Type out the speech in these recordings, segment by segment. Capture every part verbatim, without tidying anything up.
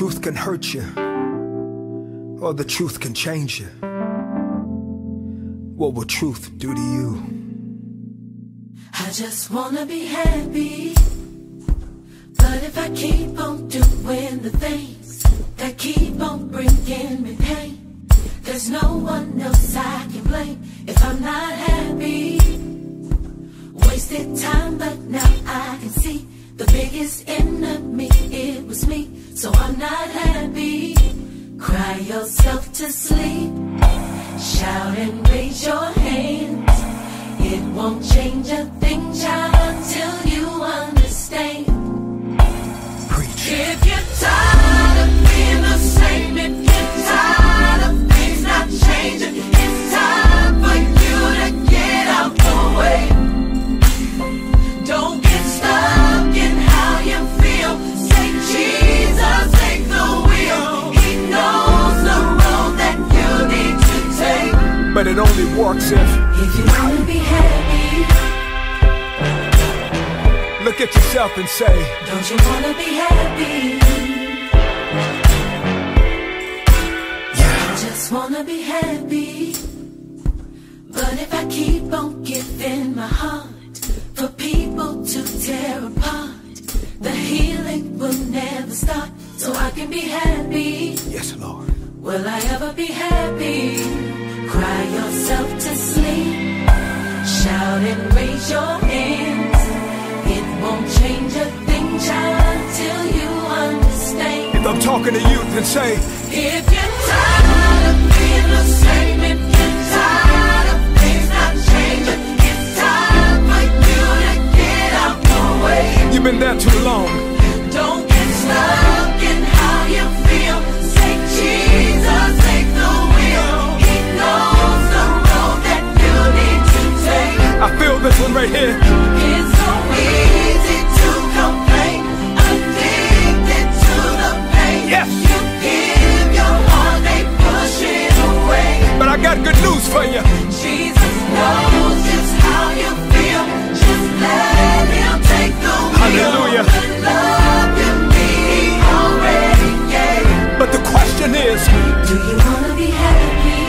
truth can hurt you, or the truth can change you. What will truth do to you? I just wanna be happy, but if I keep on doing the things that keep on bringing me pain, there's no one else I can blame if I'm not happy. Wasted time, but now I can see the biggest enemy, it was me, so I'm not happy. Cry yourself to sleep, shout and raise your hands. It won't change a thing, child, until you understand. Preach. If you're tired of being the same, if you're tired of things not changing, it's time for you to get out the way. Don't get stuck in how you feel. Say, Jesus, take the wheel. He knows the road that you need to take. But it only works if If you wanna be happy, look at yourself and say, don't you wanna be happy? yeah. I just wanna be happy. But if I keep on giving my heart for people to tear apart, the healing will never start, so I can be happy. Yes, Lord. Will I ever be happy? Cry yourself to sleep, shout and raise your hands. It won't change a thing, child, until you understand. If I'm talking to you, then say, If you're tired of being the same, if you're tired of things not changing, it's time for you to get out the way. you've been there too long. Don't get stuck in how you feel. Say, Jesus, take the wheel. He knows the road that you need to take. I feel this one right here. It's so easy to complain, addicted to the pain. Yes. You give your heart, they push it away. But I got good news for you. Jesus knows just how you feel. Just let him take the wheel. Hallelujah. The love you need, he already gave. But the question is, Do you wanna be happy?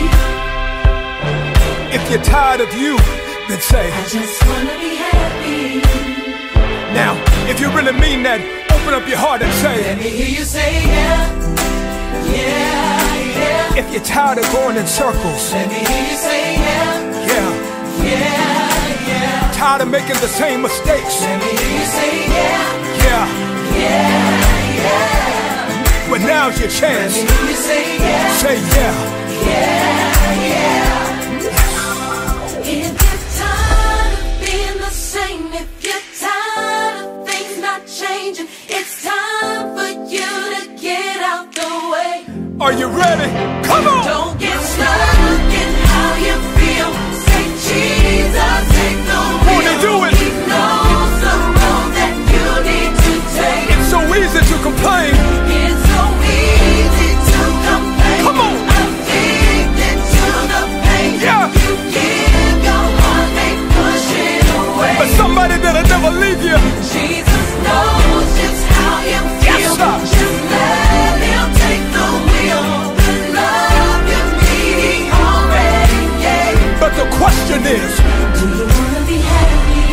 if you're tired of you, then say, I just wanna be happy. now, if you really mean that, open up your heart and Let say, me hear you say yeah, yeah, yeah. if you're tired of going in circles, Let me hear you say yeah, yeah, yeah, yeah. tired of making the same mistakes, Let me hear you say yeah, yeah, yeah, yeah. but now's your chance. Let me hear you say yeah, Say yeah. yeah, yeah. If you're tired of being the same, if you're tired of things not changing, it's time for you to get out the way. Are you ready? Come on! Don't get stuck in how you feel. Say, Jesus, take the wheel. Won't he do it? He knows the road that you need to take. It's so easy to complain. It's so easy to complain. Come on. Addicted to the pain. Yeah. You give your heart, they push it away. But somebody that'll never leave you. Jesus knows just how you Yes, feel. sir. Just let him take the wheel. The love you need, he already gave. But the question is, Do you wanna be happy?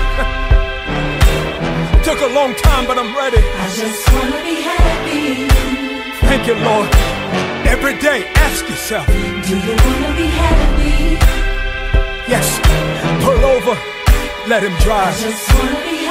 took a long time, but I'm ready. I just wanna be happy. Thank you, Lord. Every day, ask yourself, Do you wanna be happy? yes, pull over, let him I drive. just wanna be happy.